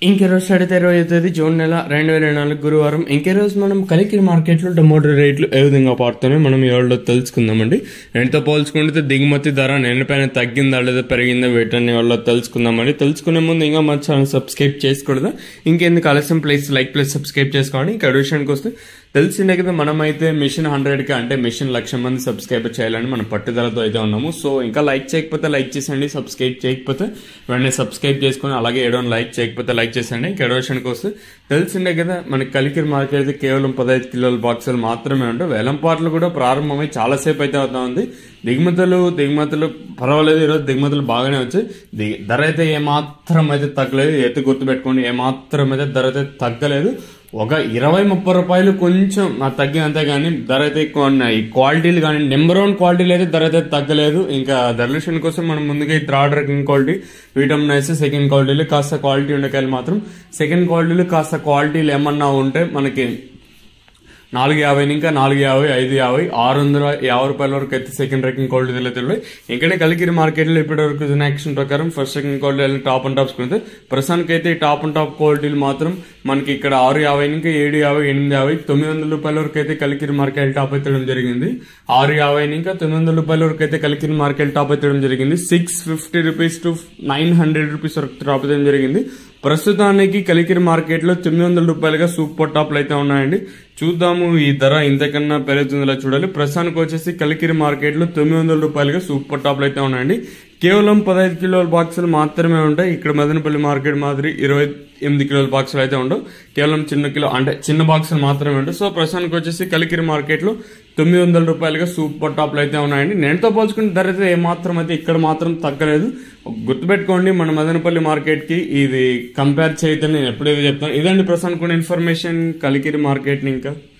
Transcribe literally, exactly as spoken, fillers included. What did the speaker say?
ఇంకే రోజు అడిగితే ఇరవై అవుతుంది జూన్ నెల రెండు వేల నాలుగు గురువారం. ఇంకే రోజు మనం కలికిరి మార్కెట్లో టమోటో రేట్లు ఏ విధంగా పడుతున్నాయో మనం ఈ రోజులో తెలుసుకుందామండి. రెండుతో పోల్చుకుంటే దిగుమతి ధర నిన్నపైన తగ్గిందా లేదా పెరిగిందా వీటన్ని వాళ్ళలో తెలుసుకుందామండి. తెలుసుకునే ముందు ఇంకా మన ఛానల్ సబ్స్క్రైబ్ చేసుకూడదా, ఇంకెందుకు ఆలస్యం ప్లీజ్ లైక్ ప్లీజ్ సబ్స్క్రైబ్ చేసుకోండి. ఇంకా విషయానికి వస్తే తెలిసిందే కదా, మనమైతే మిషన్ హండ్రెడ్ కి అంటే మిషన్ లక్ష మంది సబ్స్క్రైబర్ చేయాలని మనం పట్టుదలతో అయితే ఉన్నాము. సో ఇంకా లైక్ చేయకపోతే లైక్ చేసండి, సబ్స్క్రైబ్ చేయకపోతే వెంటనే సబ్స్క్రైబ్ చేసుకుని అలాగే ఏడో లైక్ చేయకపోతే లైక్ చేసండి. ఇంకా ఏడో విషయానికి వస్తే తెలిసిందే కదా, మనకి కలికిరి మార్కెట్ అయితే కేవలం పదహైదు కిలోల బాక్సులు మాత్రమే ఉంటాయి. వేలంపాట్లు కూడా ప్రారంభమై చాలాసేపు అయితే అవుతా ఉంది. దిగుమతులు దిగుమతులు పర్వాలేదు, ఈరోజు దిగుమతులు బాగానే వచ్చాయి. దిగి ధర అయితే ఏమాత్రం అయితే తగ్గలేదు. ఎత్తు గుర్తు పెట్టుకోండి, ఏమాత్రం అయితే ధర అయితే తగ్గలేదు. ఒక ఇరవై ముప్పై రూపాయలు కొంచెం తగ్గినంతే కానీ ధర అయితే ఎక్కువ ఉన్నాయి. క్వాలిటీలు కానీ నెంబర్ వన్ క్వాలిటీలు అయితే ధర అయితే తగ్గలేదు. ఇంకా ధరలక్ష్యం కోసం మనం ముందుగా ఈ థర్డ్ ర్యాంకింగ్ క్వాలిటీ వీటమ్ అయితే సెకండ్ క్వాలిటీలు కాస్త క్వాలిటీ ఉండకాయలు మాత్రం సెకండ్ క్వాలిటీలు కాస్త క్వాలిటీలు ఏమన్నా ఉంటే మనకి నాలుగు యాభై ఇంకా నాలుగు యాభై ఐదు యాభై ఆరు వందల యాభై రూపాయల వరకు అయితే సెకండ్ ర్యాంకింగ్ క్వాలిటీ తెలియదు. ఇంకనే కలికిరి మార్కెట్ లో ఇప్పటి వరకు యాక్షన్ ప్రకారం first second quality top and tops కుంటే ప్రస్తుతానికి అయితే టాప్ అండ్ టాప్ క్వాలిటీలు మాత్రం మనకి ఇక్కడ ఆరు యాభై ఇంకా ఏడు యాభై ఎనిమిది యాభై తొమ్మిది వందల రూపాయల వరకు అయితే కలికిరి మార్కెట్ టాప్ ఎత్తడం జరిగింది. ఆరు యాభై ఇంకా తొమ్మిది వందల రూపాయల వరకు అయితే కలికిరి మార్కెట్ టాప్ ఎత్తడం జరిగింది. Six fifty rupees to nine hundred rupees వరకు టాప్ ఎత్తడం జరిగింది. ప్రస్తుతానికి కలికిరి మార్కెట్ లో తొమ్మిది వందల రూపాయలుగా సూపర్ టాప్లు అయితే ఉన్నాయండి. చూద్దాము ఈ ధర ఇంతకన్నా పెరుగుతుందిలా చూడాలి. ప్రస్తుతానికి వచ్చేసి కలికిరి మార్కెట్ లో తొమ్మిది వందల రూపాయలుగా సూపర్ టాప్లు అయితే ఉన్నాయండి. కేవలం పదహైదు కిలోల బాక్సులు మాత్రమే ఉంటాయి. ఇక్కడ మదనపల్లి మార్కెట్ మాదిరి ఇరవై ఎనిమిది కిలోల బాక్సులు అయితే ఉండవు. కేవలం చిన్న కిలో అంటే చిన్న బాక్సులు మాత్రమే ఉంటాయి. సో ప్రస్తుతానికి వచ్చేసి కలికిరి మార్కెట్ లో తొమ్మిది వందల రూపాయలుగా సూపర్ టాప్లు అయితే ఉన్నాయండి. నేనుతో పోల్చుకుంటే ధర అయితే ఏమాత్రం అయితే ఇక్కడ మాత్రం తగ్గలేదు. గుర్తుపెట్టుకోండి, మన మదనపల్లి మార్కెట్ కి ఇది కంపేర్ చేయొద్దని నేను ఎప్పుడైతే చెప్తాను. ఇదండి ప్రస్తుతానికి ఇన్ఫర్మేషన్ కలికిరి మార్కెట్ ని. ఇంకా